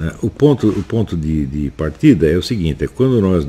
né? O ponto de partida é o seguinte: é quando nós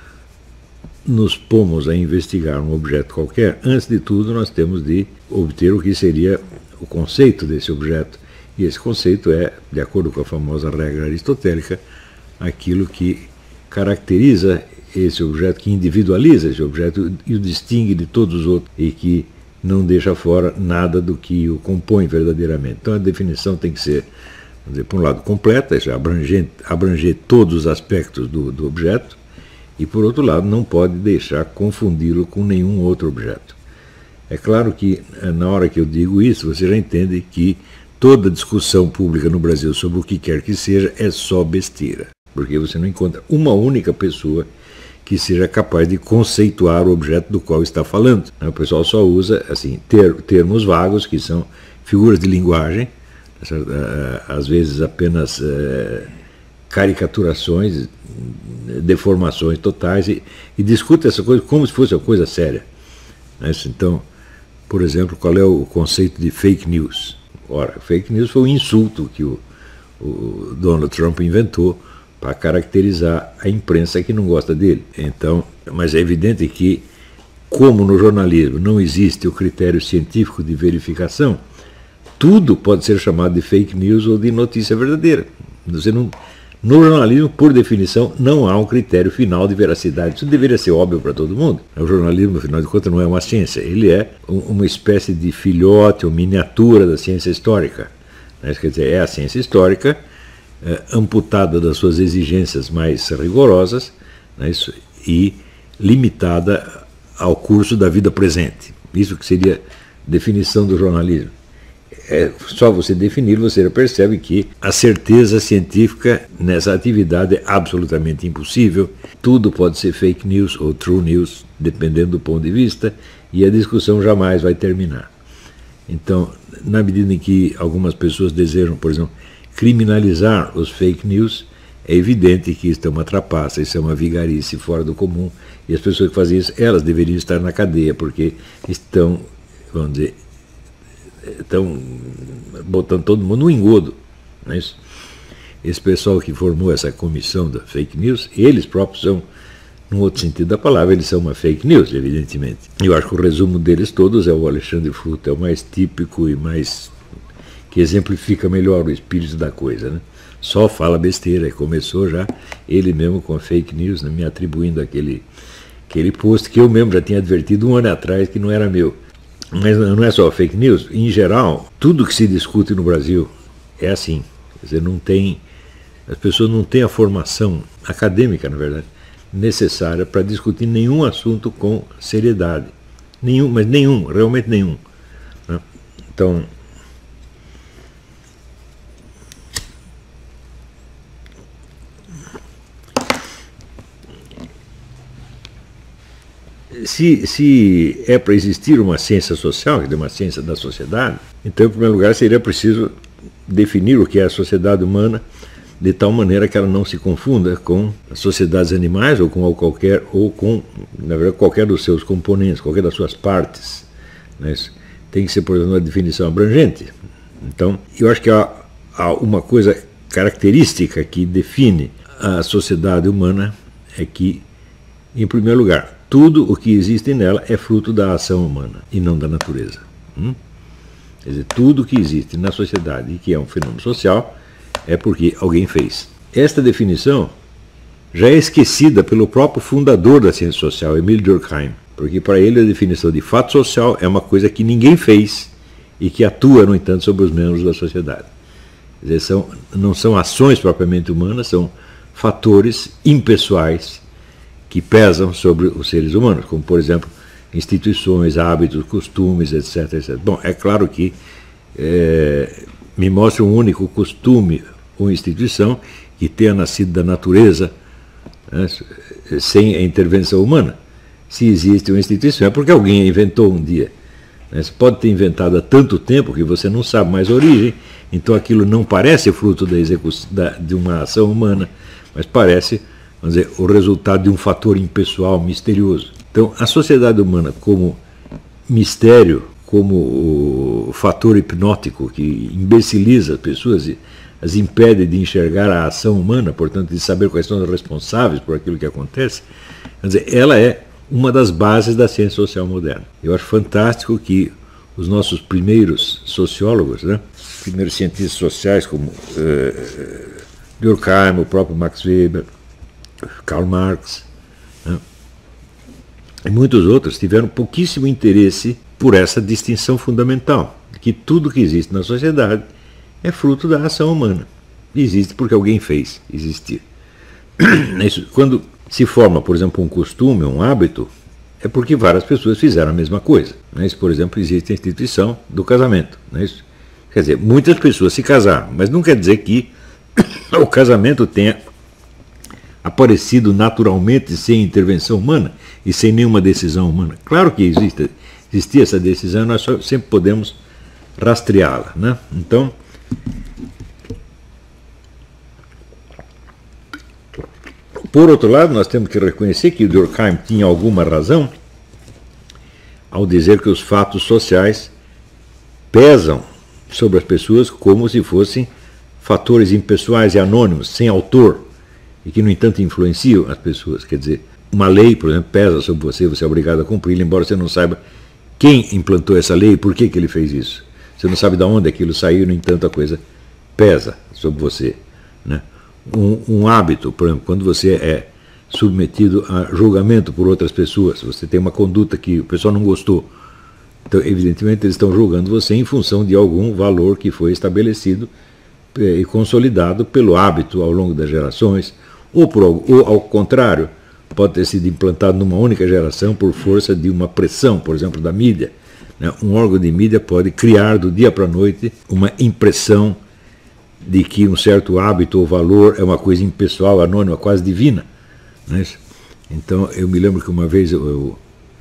nos pomos a investigar um objeto qualquer, antes de tudo nós temos de obter o que seria o conceito desse objeto. E esse conceito é, de acordo com a famosa regra aristotélica, aquilo que caracteriza esse objeto, que individualiza esse objeto e o distingue de todos os outros e que não deixa fora nada do que o compõe verdadeiramente. Então a definição tem que ser, vamos dizer, por um lado, completa, isso é, abranger todos os aspectos do objeto, e por outro lado não pode deixar confundi-lo com nenhum outro objeto. É claro que na hora que eu digo isso, você já entende que toda discussão pública no Brasil sobre o que quer que seja é só besteira, porque você não encontra uma única pessoa que seja capaz de conceituar o objeto do qual está falando. O pessoal só usa assim, termos vagos, que são figuras de linguagem, às vezes apenas caricaturações, deformações totais, e discute essa coisa como se fosse uma coisa séria. Então, por exemplo, qual é o conceito de fake news? Ora, fake news foi um insulto que o Donald Trump inventou para caracterizar a imprensa que não gosta dele. Então, mas é evidente que, como no jornalismo não existe o critério científico de verificação, tudo pode ser chamado de fake news ou de notícia verdadeira. No jornalismo, por definição, não há um critério final de veracidade. Isso deveria ser óbvio para todo mundo. O jornalismo, afinal de contas, não é uma ciência. Ele é uma espécie de filhote ou miniatura da ciência histórica. Quer dizer, é a ciência histórica amputada das suas exigências mais rigorosas, e limitada ao curso da vida presente. Isso que seria a definição do jornalismo. Só você definir, você percebe que a certeza científica nessa atividade é absolutamente impossível. Tudo pode ser fake news ou true news, dependendo do ponto de vista, e a discussão jamais vai terminar. Então, na medida em que algumas pessoas desejam, por exemplo, criminalizar os fake news, é evidente que isso é uma trapaça, isso é uma vigarice fora do comum, e as pessoas que fazem isso, elas deveriam estar na cadeia, porque estão, vamos dizer, estão botando todo mundo no engodo. Não é isso? Esse pessoal que formou essa comissão da fake news, eles próprios são, num outro sentido da palavra, eles são uma fake news, evidentemente. Eu acho que o resumo deles todos é o Alexandre Fruta, é o mais típico e mais que exemplifica melhor o espírito da coisa, né? Só fala besteira, e começou já ele mesmo com a fake news, me atribuindo aquele post que eu mesmo já tinha advertido um ano atrás que não era meu. Mas não é só fake news, em geral, tudo que se discute no Brasil é assim. Quer dizer, as pessoas não têm a formação acadêmica, na verdade, necessária para discutir nenhum assunto com seriedade. Realmente nenhum. Né? Então, se é para existir uma ciência social, que é uma ciência da sociedade, então, em primeiro lugar, seria preciso definir o que é a sociedade humana de tal maneira que ela não se confunda com as sociedades animais ou com na verdade, qualquer dos seus componentes, qualquer das suas partes. Né? Tem que ser, por exemplo, uma definição abrangente. Então, eu acho que há uma coisa característica que define a sociedade humana é que, em primeiro lugar, tudo o que existe nela é fruto da ação humana e não da natureza. Quer dizer, tudo o que existe na sociedade e que é um fenômeno social é porque alguém fez. Esta definição já é esquecida pelo próprio fundador da ciência social, Emile Durkheim, porque para ele a definição de fato social é uma coisa que ninguém fez e que atua, no entanto, sobre os membros da sociedade. Quer dizer, não são ações propriamente humanas, são fatores impessoais que pesam sobre os seres humanos, como, por exemplo, instituições, hábitos, costumes, etc, etc. Bom, é claro que me mostra um único costume ou instituição que tenha nascido da natureza, né, sem a intervenção humana. Se existe uma instituição, é porque alguém a inventou um dia. Né? Você pode ter inventado há tanto tempo que você não sabe mais a origem, então aquilo não parece fruto de uma ação humana, mas parece, vamos dizer, o resultado de um fator impessoal, misterioso. Então, a sociedade humana como mistério, como o fator hipnótico que imbeciliza as pessoas as impede de enxergar a ação humana, portanto, de saber quais são os responsáveis por aquilo que acontece, quer dizer, ela é uma das bases da ciência social moderna. Eu acho fantástico que os nossos primeiros sociólogos, né, primeiros cientistas sociais como Durkheim, o próprio Max Weber, Karl Marx, né, e muitos outros tiveram pouquíssimo interesse por essa distinção fundamental, que tudo que existe na sociedade é fruto da ação humana. Existe porque alguém fez existir. Quando se forma, por exemplo, um costume, um hábito, é porque várias pessoas fizeram a mesma coisa. Isso, por exemplo, existe a instituição do casamento. Isso? Quer dizer, muitas pessoas se casaram, mas não quer dizer que o casamento tenha aparecido naturalmente sem intervenção humana e sem nenhuma decisão humana. Claro que existia essa decisão, nós sempre podemos rastreá-la, né? Então, por outro lado, nós temos que reconhecer que Durkheim tinha alguma razão ao dizer que os fatos sociais pesam sobre as pessoas como se fossem fatores impessoais e anônimos, sem autor, e que, no entanto, influenciam as pessoas. Quer dizer, uma lei, por exemplo, pesa sobre você, você é obrigado a cumpri-la, embora você não saiba quem implantou essa lei e por que ele fez isso. Você não sabe de onde aquilo saiu, no entanto, a coisa pesa sobre você, né? Um hábito, por exemplo, quando você é submetido a julgamento por outras pessoas, você tem uma conduta que o pessoal não gostou, então, evidentemente, eles estão julgando você em função de algum valor que foi estabelecido e consolidado pelo hábito ao longo das gerações, ou ao contrário, pode ter sido implantado numa única geração por força de uma pressão, por exemplo, da mídia. Um órgão de mídia pode criar do dia para a noite uma impressão de que um certo hábito ou valor é uma coisa impessoal, anônima, quase divina. Não é isso? Então, eu me lembro que uma vez eu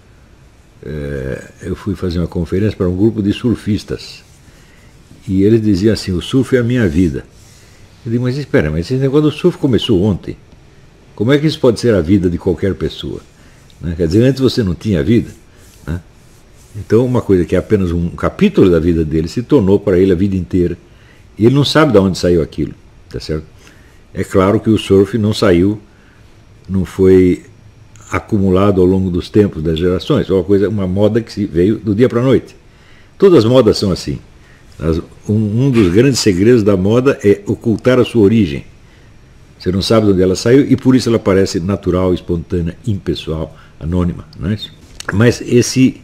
fui fazer uma conferência para um grupo de surfistas. E eles diziam assim, o surf é a minha vida. Eu digo, mas espera, mas esse negócio do surf começou ontem. Como é que isso pode ser a vida de qualquer pessoa? Né? Quer dizer, antes você não tinha vida. Né? Então, uma coisa que é apenas um capítulo da vida dele se tornou para ele a vida inteira. E ele não sabe de onde saiu aquilo, tá certo? É claro que o surf não saiu, não foi acumulado ao longo dos tempos, das gerações. É uma moda que veio do dia para a noite. Todas as modas são assim. Um dos grandes segredos da moda é ocultar a sua origem. Você não sabe de onde ela saiu e por isso ela parece natural, espontânea, impessoal, anônima. Não é isso? Mas esses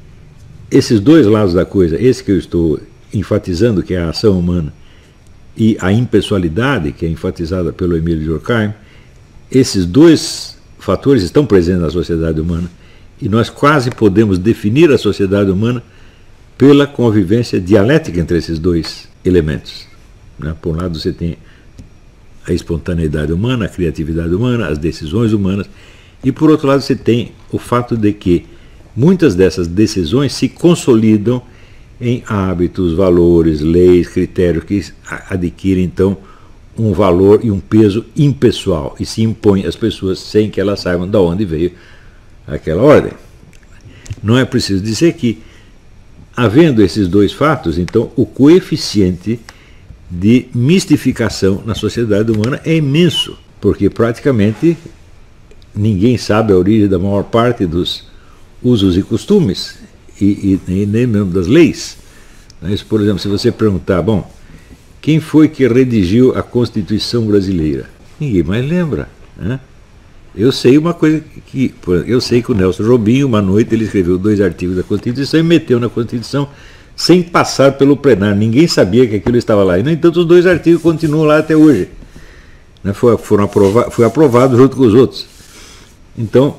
dois lados da coisa, esse que eu estou enfatizando, que é a ação humana, e a impessoalidade, que é enfatizada pelo Emile Durkheim, esses dois fatores estão presentes na sociedade humana e nós quase podemos definir a sociedade humana pela convivência dialética entre esses dois elementos. Né? Por um lado você tem a espontaneidade humana, a criatividade humana, as decisões humanas, e por outro lado você tem o fato de que muitas dessas decisões se consolidam em hábitos, valores, leis, critérios que adquirem então um valor e um peso impessoal e se impõem às pessoas sem que elas saibam de onde veio aquela ordem. Não é preciso dizer que, havendo esses dois fatos, então o coeficiente de mistificação na sociedade humana é imenso, porque praticamente ninguém sabe a origem da maior parte dos usos e costumes e nem mesmo das leis. Por exemplo, se você perguntar, bom, quem foi que redigiu a Constituição brasileira? Ninguém mais lembra. Né? Eu sei uma coisa eu sei que o Nelson Jobim, uma noite, ele escreveu 2 artigos da Constituição e meteu na Constituição sem passar pelo plenário. Ninguém sabia que aquilo estava lá. E, no entanto, os 2 artigos continuam lá até hoje. Né? Foi aprovado junto com os outros. Então,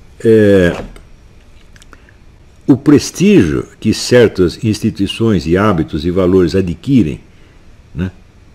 o prestígio que certas instituições e hábitos e valores adquirem, né,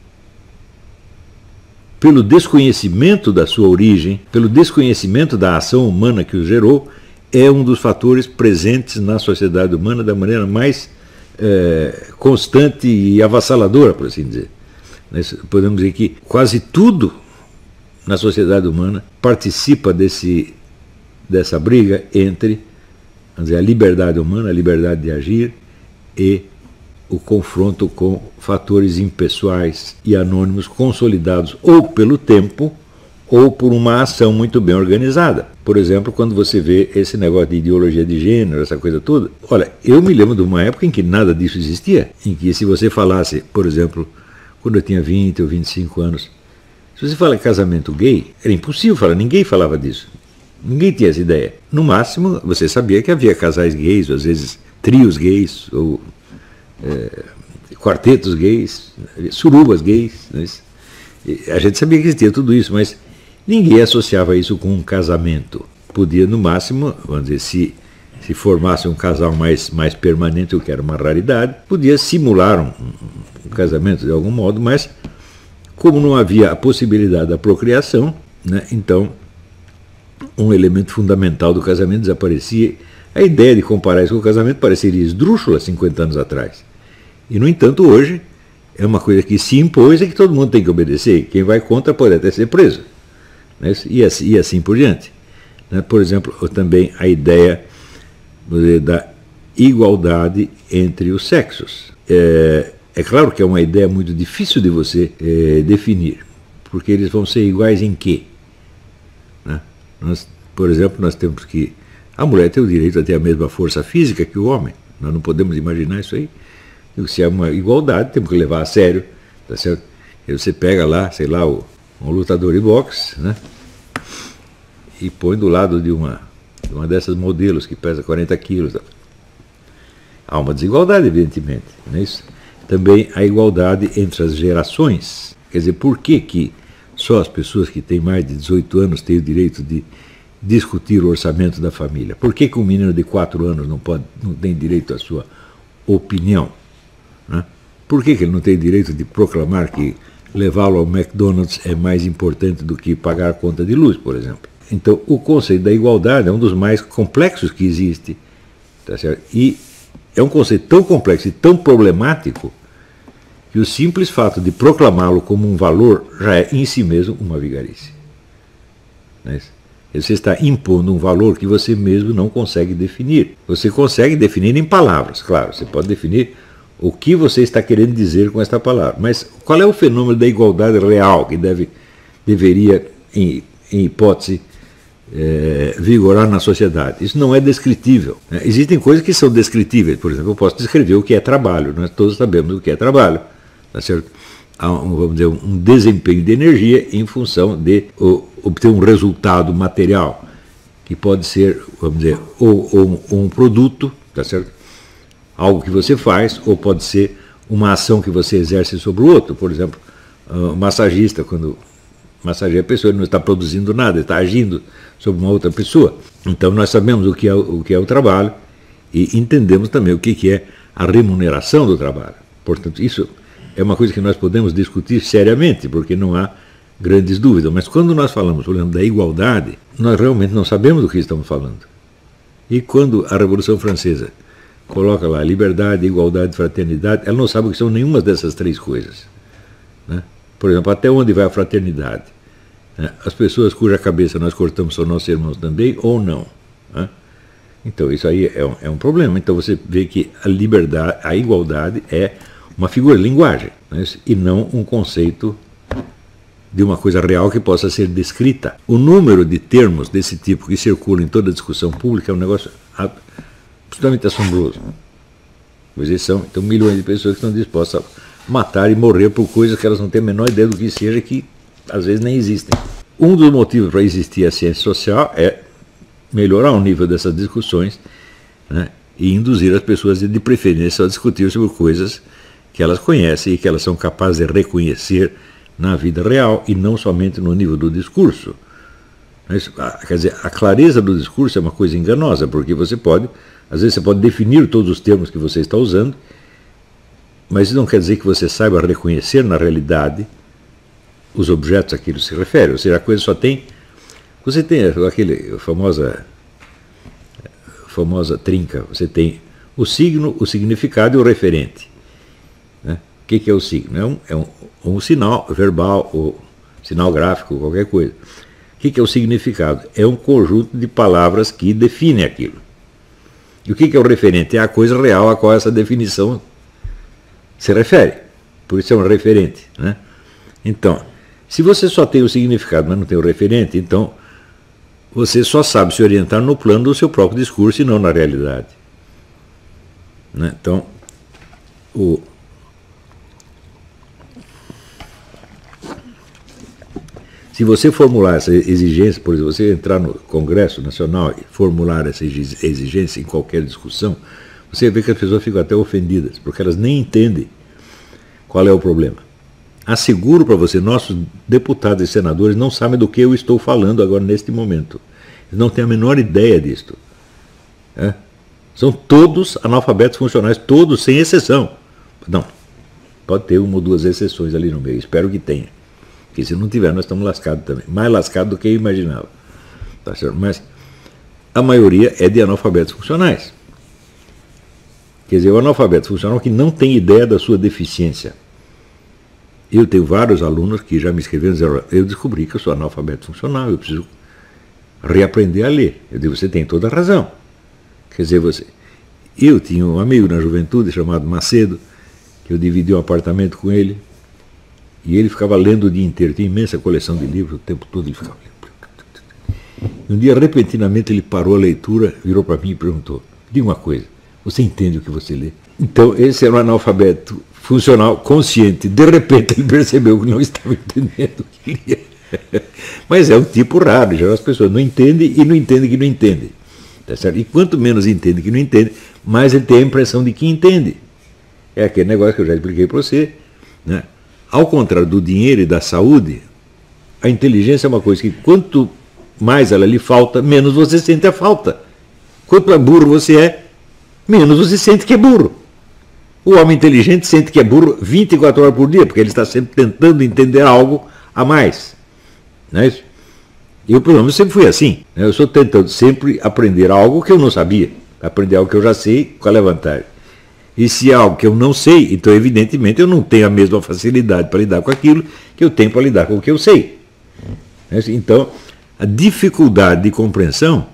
pelo desconhecimento da sua origem, pelo desconhecimento da ação humana que os gerou, é um dos fatores presentes na sociedade humana da maneira mais constante e avassaladora, por assim dizer. Nós podemos dizer que quase tudo na sociedade humana participa dessa briga entre, vamos dizer, a liberdade humana, a liberdade de agir e o confronto com fatores impessoais e anônimos consolidados ou pelo tempo ou por uma ação muito bem organizada. Por exemplo, quando você vê esse negócio de ideologia de gênero, essa coisa toda, olha, eu me lembro de uma época em que nada disso existia, em que se você falasse, por exemplo, quando eu tinha 20 ou 25 anos, se você fala em casamento gay, era impossível falar, ninguém falava disso. Ninguém tinha essa ideia. No máximo, você sabia que havia casais gays, ou às vezes trios gays, ou quartetos gays, surubas gays. Né? A gente sabia que existia tudo isso, mas ninguém associava isso com um casamento. Podia, no máximo, vamos dizer, se formasse um casal mais permanente, o que era uma raridade, podia simular um casamento de algum modo, mas como não havia a possibilidade da procriação, né, então um elemento fundamental do casamento desaparecia. A ideia de comparar isso com o casamento pareceria esdrúxula 50 anos atrás. E, no entanto, hoje é uma coisa que se impôs e que todo mundo tem que obedecer. Quem vai contra pode até ser preso. Né? E assim por diante. Né? Por exemplo, também a ideia da igualdade entre os sexos. É claro que é uma ideia muito difícil de você definir, porque eles vão ser iguais em quê? Né? Por exemplo, nós temos que... A mulher tem o direito a ter a mesma força física que o homem. Nós não podemos imaginar isso aí. Se é uma igualdade, temos que levar a sério. Tá certo? E você pega lá, sei lá, um lutador de boxe, né? E põe do lado de uma dessas modelos que pesa 40 quilos. Há uma desigualdade, evidentemente. Não é isso? Também a igualdade entre as gerações. Quer dizer, por que só as pessoas que têm mais de 18 anos têm o direito de discutir o orçamento da família? Por que um menino de 4 anos não tem direito à sua opinião? Né? Por que ele não tem direito de proclamar que levá-lo ao McDonald's é mais importante do que pagar a conta de luz, por exemplo? Então, o conceito da igualdade é um dos mais complexos que existe. Tá certo? E é um conceito tão complexo e tão problemático que o simples fato de proclamá-lo como um valor já é em si mesmo uma vigarice. Não é isso? Você está impondo um valor que você mesmo não consegue definir. Você consegue definir em palavras, claro. Você pode definir o que você está querendo dizer com esta palavra. Mas qual é o fenômeno da igualdade real que deveria, em hipótese, vigorar na sociedade? Isso não é descritível. Né? Existem coisas que são descritíveis. Por exemplo, eu posso descrever o que é trabalho. Nós todos sabemos o que é trabalho. Tá certo? Há vamos dizer, um desempenho de energia em função de obter um resultado material, que pode ser, vamos dizer, ou um produto, tá certo? Algo que você faz, ou pode ser uma ação que você exerce sobre o outro. Por exemplo, o massagista, quando massageia a pessoa, ele não está produzindo nada, ele está agindo sobre uma outra pessoa. Então nós sabemos o que é o trabalho e entendemos também o que é a remuneração do trabalho. Portanto, isso é uma coisa que nós podemos discutir seriamente, porque não há grandes dúvidas. Mas quando nós falamos, por exemplo, da igualdade, nós realmente não sabemos do que estamos falando. E quando a Revolução Francesa coloca lá liberdade, igualdade, fraternidade, ela não sabe o que são nenhuma dessas três coisas. Né? Por exemplo, até onde vai a fraternidade? Né? As pessoas cuja cabeça nós cortamos são nossos irmãos também, ou não? Né? Então, isso aí é um problema. Então, você vê que a liberdade, a igualdade é uma figura de linguagem, né? E não um conceito de uma coisa real que possa ser descrita. O número de termos desse tipo que circulam em toda a discussão pública é um negócio absolutamente assombroso. Pois são então milhões de pessoas que estão dispostas a matar e morrer por coisas que elas não têm a menor ideia do que seja, que às vezes nem existem. Um dos motivos para existir a ciência social é melhorar o nível dessas discussões, né, e induzir as pessoas, de preferência, a discutir sobre coisas que elas conhecem e que elas são capazes de reconhecer na vida real e não somente no nível do discurso. Mas, quer dizer, a clareza do discurso é uma coisa enganosa, porque às vezes você pode definir todos os termos que você está usando, mas isso não quer dizer que você saiba reconhecer na realidade os objetos a que ele se refere. Ou seja, a coisa só tem... Você tem aquele famosa trinca, você tem o signo, o significado e o referente. Né? O que é o signo? É um sinal verbal, ou sinal gráfico, qualquer coisa. O que é o significado? É um conjunto de palavras que define aquilo. E o que é o referente? É a coisa real a qual essa definição se refere. Por isso é um referente, né? Então, se você só tem o significado, mas não tem o referente, então você só sabe se orientar no plano do seu próprio discurso e não na realidade, né? Então, se você formular essa exigência, por exemplo, você entrar no Congresso Nacional e formular essa exigência em qualquer discussão, você vê que as pessoas ficam até ofendidas, porque elas nem entendem qual é o problema. Asseguro para você, nossos deputados e senadores não sabem do que eu estou falando agora neste momento. Eles não têm a menor ideia disto. É? São todos analfabetos funcionais, todos, sem exceção. Não, pode ter uma ou duas exceções ali no meio, espero que tenha. Porque se não tiver, nós estamos lascados também. Mais lascados do que eu imaginava. Tá certo? Mas a maioria é de analfabetos funcionais. Quer dizer, o analfabeto funcional que não tem ideia da sua deficiência. Eu tenho vários alunos que já me escreveram dizendo, eu descobri que eu sou analfabeto funcional, eu preciso reaprender a ler. Eu digo, você tem toda a razão. Quer dizer, eu tinha um amigo na juventude chamado Macedo, que eu dividi um apartamento com ele, e ele ficava lendo o dia inteiro, tinha imensa coleção de livros, o tempo todo ele ficava lendo. Um dia, repentinamente, ele parou a leitura, virou para mim e perguntou, diga uma coisa, você entende o que você lê? Então, esse era um analfabeto funcional, consciente. De repente, ele percebeu que não estava entendendo o que lia. Mas é um tipo raro, já as pessoas não entendem e não entendem que não entendem. Tá certo? E quanto menos entende que não entende, mais ele tem a impressão de que entende. É aquele negócio que eu já expliquei para você, né? Ao contrário do dinheiro e da saúde, a inteligência é uma coisa que quanto mais ela lhe falta, menos você sente a falta. Quanto mais burro você é, menos você sente que é burro. O homem inteligente sente que é burro 24 horas por dia, porque ele está sempre tentando entender algo a mais. Não é isso? Eu, pelo menos, sempre fui assim. Eu estou tentando sempre aprender algo que eu não sabia. Aprender algo que eu já sei, qual é a vantagem? E se é algo que eu não sei, então, evidentemente, eu não tenho a mesma facilidade para lidar com aquilo que eu tenho para lidar com o que eu sei. Então, a dificuldade de compreensão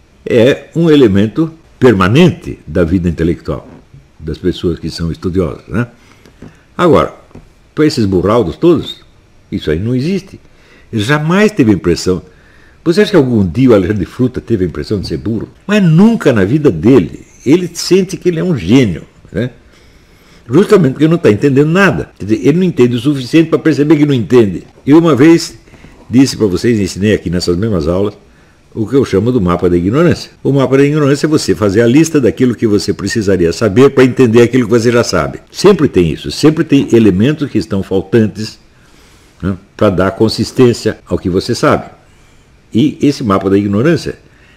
é um elemento permanente da vida intelectual das pessoas que são estudiosas, né? Agora, para esses burraldos todos, isso aí não existe. Ele jamais teve a impressão. Você acha que algum dia o Alexandre de Fruta teve a impressão de ser burro? Mas nunca na vida dele. Ele sente que ele é um gênio, né? Justamente porque não está entendendo nada. Quer dizer, ele não entende o suficiente para perceber que não entende. Eu uma vez disse para vocês, ensinei aqui nessas mesmas aulas, o que eu chamo do mapa da ignorância. O mapa da ignorância é você fazer a lista daquilo que você precisaria saber para entender aquilo que você já sabe. Sempre tem isso, sempre tem elementos que estão faltantes, né, para dar consistência ao que você sabe. E esse mapa da ignorância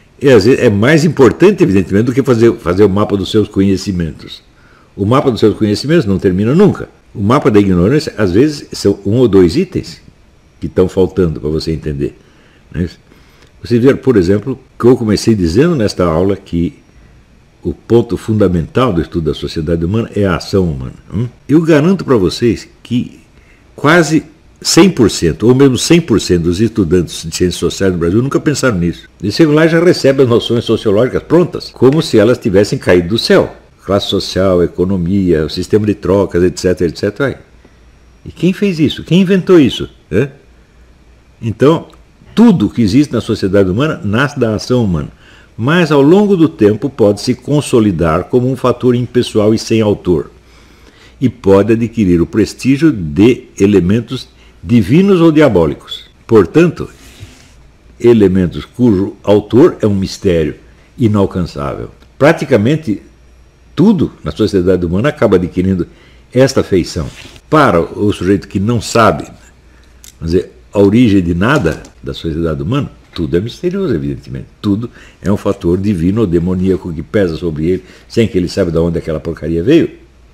é mais importante, evidentemente, do que fazer o mapa dos seus conhecimentos. O mapa dos seus conhecimentos não termina nunca. O mapa da ignorância, às vezes, são 1 ou 2 itens que estão faltando para você entender. Né? Vocês viram, por exemplo, que eu comecei dizendo nesta aula que o ponto fundamental do estudo da sociedade humana é a ação humana. Eu garanto para vocês que quase 100%, ou mesmo 100% dos estudantes de ciências sociais no Brasil nunca pensaram nisso. Eles chegam lá e já recebem as noções sociológicas prontas, como se elas tivessem caído do céu. Classe social, economia, o sistema de trocas, etc, etc. E quem fez isso? Quem inventou isso? Então, tudo que existe na sociedade humana nasce da ação humana, mas ao longo do tempo pode se consolidar como um fator impessoal e sem autor, e pode adquirir o prestígio de elementos divinos ou diabólicos. Portanto, elementos cujo autor é um mistério inalcançável. Praticamente tudo na sociedade humana acaba adquirindo esta feição. Para o sujeito que não sabe, vamos dizer, a origem de nada da sociedade humana, tudo é misterioso, evidentemente. Tudo é um fator divino ou demoníaco que pesa sobre ele, sem que ele saiba de onde aquela porcaria veio.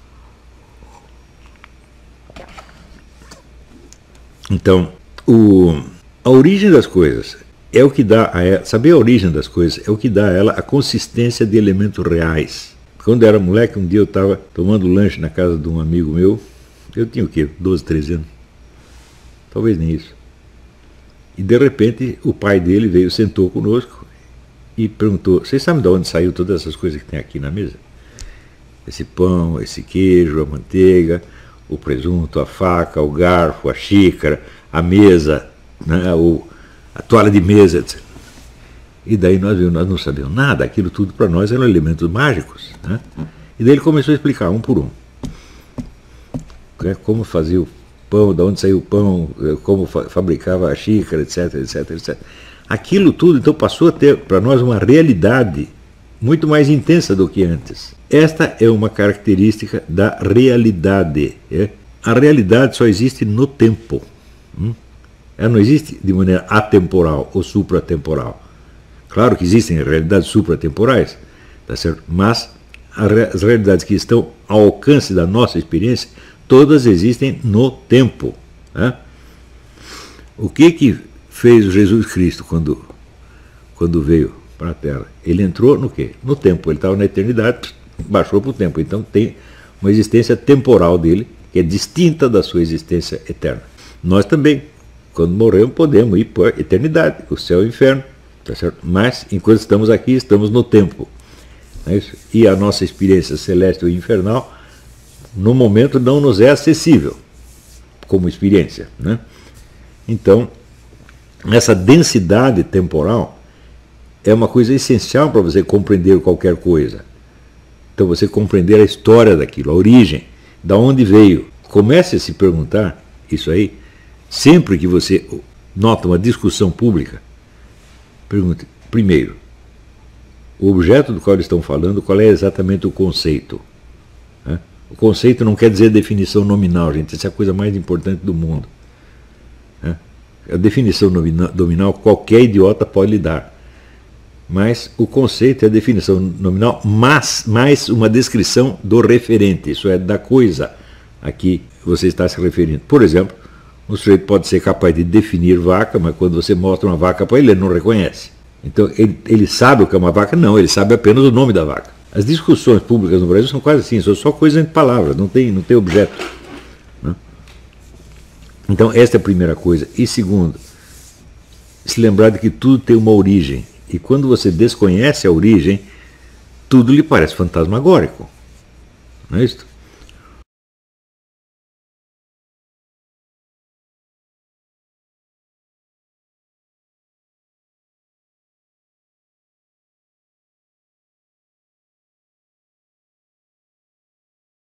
Então, a origem das coisas é o que dá a ela, saber a origem das coisas é o que dá a ela a consistência de elementos reais. Quando eu era moleque, um dia eu estava tomando lanche na casa de um amigo meu, eu tinha o quê? 12, 13 anos? Talvez nem isso. E de repente o pai dele veio, sentou conosco e perguntou, vocês sabem de onde saiu todas essas coisas que tem aqui na mesa? esse pão, esse queijo, a manteiga, o presunto, a faca, o garfo, a xícara, a mesa, né, a toalha de mesa, etc. E daí nós não sabíamos nada, aquilo tudo para nós eram elementos mágicos. Né? E daí ele começou a explicar um por um. Como fazia o pão, de onde saiu o pão, como fabricava a xícara, etc, etc, etc. Aquilo tudo então passou a ter para nós uma realidade muito mais intensa do que antes. Esta é uma característica da realidade. A realidade só existe no tempo. Ela não existe de maneira atemporal ou supratemporal. Claro que existem realidades supratemporais, tá certo? Mas as realidades que estão ao alcance da nossa experiência, todas existem no tempo. Né? O que fez o Jesus Cristo quando veio para a Terra? Ele entrou no quê? No tempo. Ele estava na eternidade, baixou para o tempo. Então tem uma existência temporal dele, que é distinta da sua existência eterna. Nós também, quando morremos, podemos ir para a eternidade, o céu e o inferno. Tá certo? Mas, enquanto estamos aqui, estamos no tempo. É isso? E a nossa experiência celeste ou infernal, no momento, não nos é acessível como experiência. Né? Então, essa densidade temporal é uma coisa essencial para você compreender qualquer coisa. Então, você compreender a história daquilo, a origem, da onde veio. Comece a se perguntar isso aí, sempre que você nota uma discussão pública, pergunte, primeiro, o objeto do qual eles estão falando, qual é exatamente o conceito? Né? O conceito não quer dizer definição nominal, gente, essa é a coisa mais importante do mundo. Né? A definição nominal qualquer idiota pode lhe dar. Mas o conceito é a definição nominal, mas mais uma descrição do referente, isso é, da coisa a que você está se referindo. Por exemplo, o sujeito pode ser capaz de definir vaca, mas quando você mostra uma vaca para ele, ele não reconhece. Então, ele sabe o que é uma vaca? Não, ele sabe apenas o nome da vaca. As discussões públicas no Brasil são quase assim, são só coisas entre palavras, não tem objeto. Né? Então, esta é a primeira coisa. E segundo, se lembrar de que tudo tem uma origem. E quando você desconhece a origem, tudo lhe parece fantasmagórico. Não é isso?